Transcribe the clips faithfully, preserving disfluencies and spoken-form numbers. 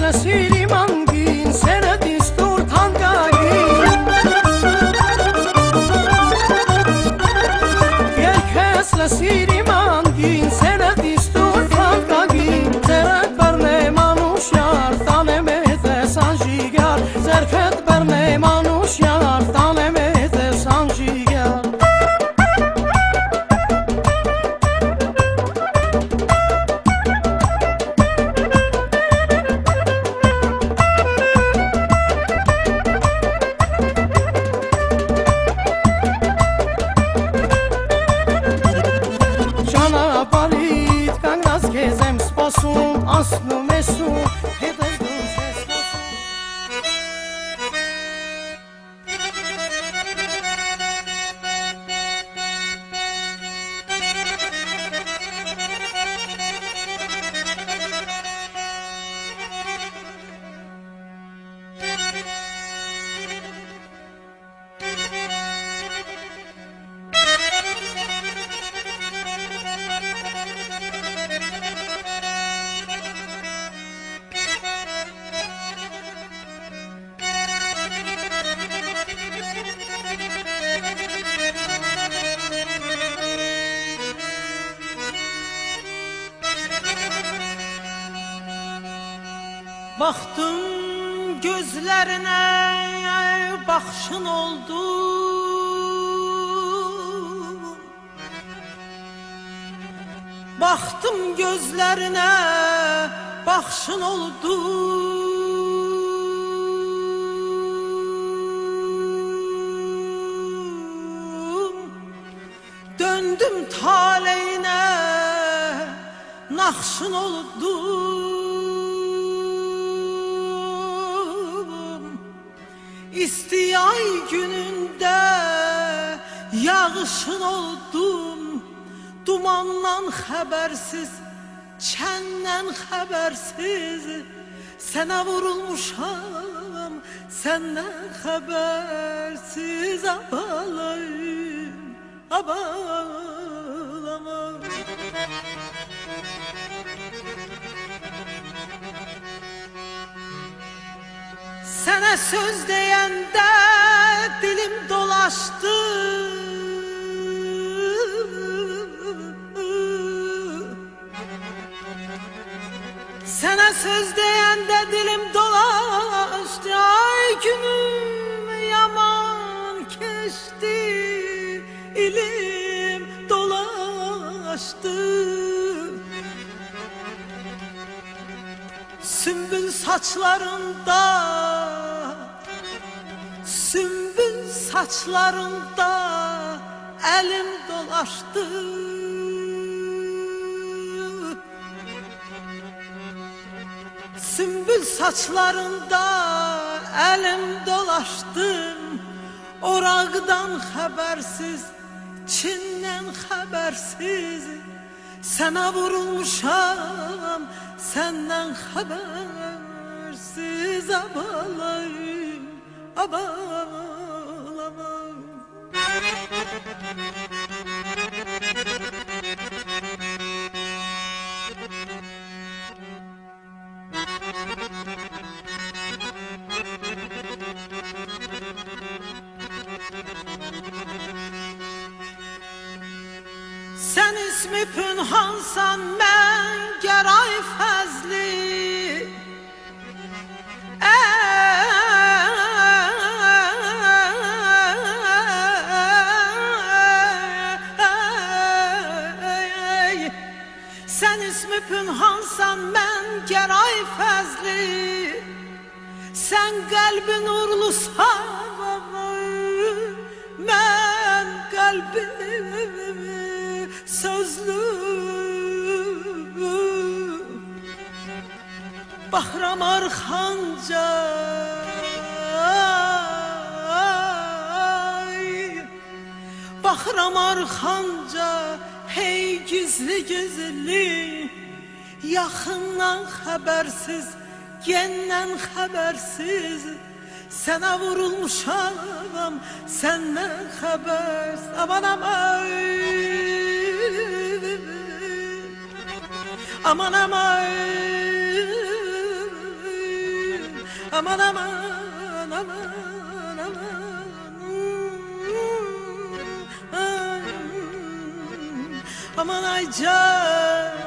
siri mangin sene distur tangagin Herkesle siri mangin sene distur tangagin Zerek berne manuş yar tanemete sanjigar Zerket berne manuş yar tanemete sanjigar Aslı mesut hederdun ses Baktım gözlerine bakışın oldu Baktım gözlerine bakışın oldu Döndüm taleyine nakşın oldu İstiyay gününde yağışın oldum Dumandan habersiz, çenden habersiz Sana vurulmuşam, senden habersiz Abalayım, abalamam Sana söz deyende dilim dolaştı Sana söz deyende dilim dolaştı Ay günüm yaman geçti ilim dolaştı Sümbül saçlarında Sümbül saçlarında elim dolaştı Sümbül saçlarında elim dolaştı Oraqdan habersiz, Çindən habersiz Sana vurulmuşam, senden habersiz Abalayım, abalamam Sen ismi pünhansan ben geray fəzli ey, Sen ismi pünhansan ben geray fəzli Sen kalbi nurlusan ben kalbi sözlü Bahram arxanca Bahram arxanca hey gizli gizli Yaxından habersiz, genden habersiz Sana vurulmuşam, senden habersiz Aman aman Aman aman aman aman aman aman. Aman ay can,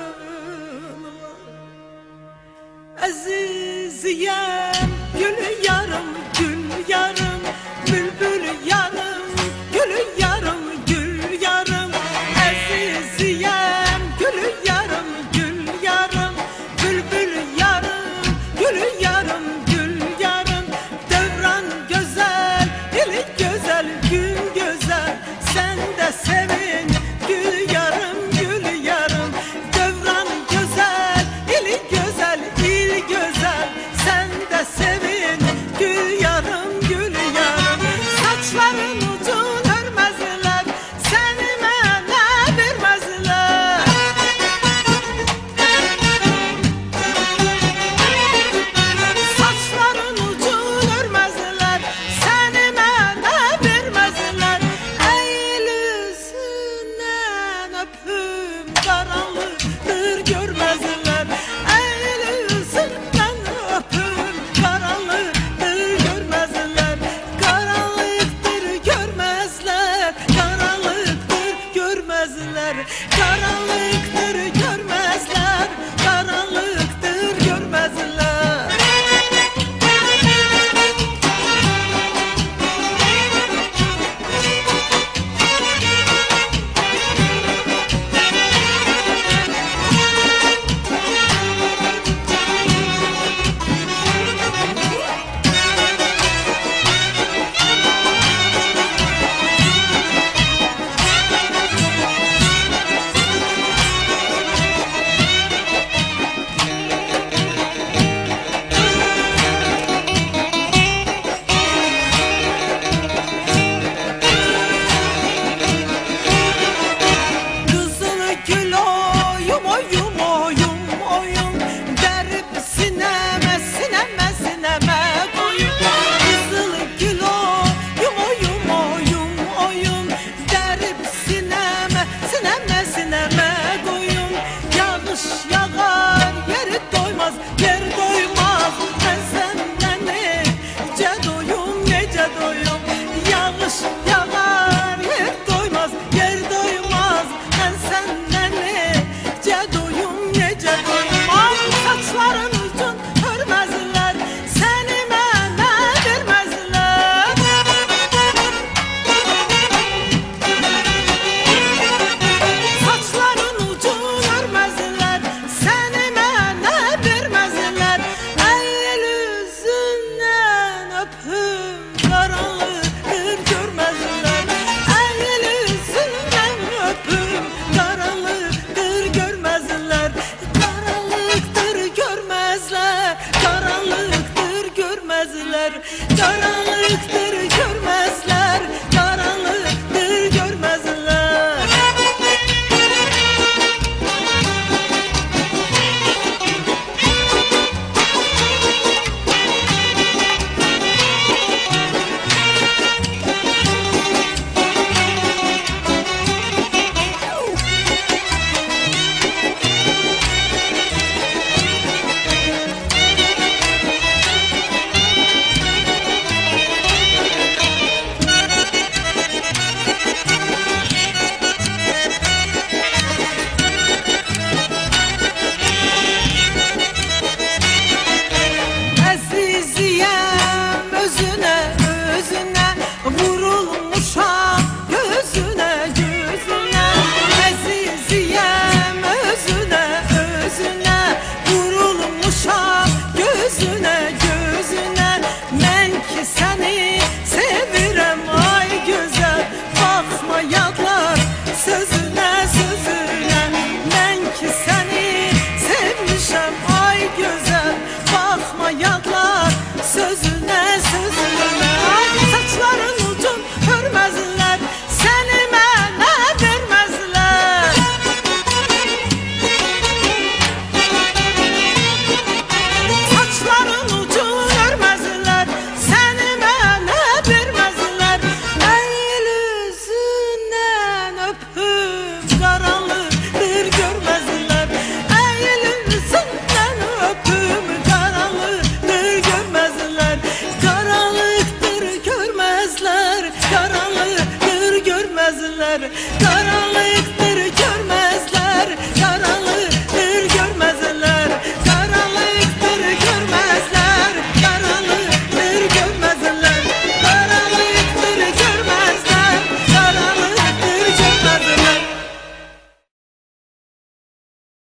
aziziyem gülü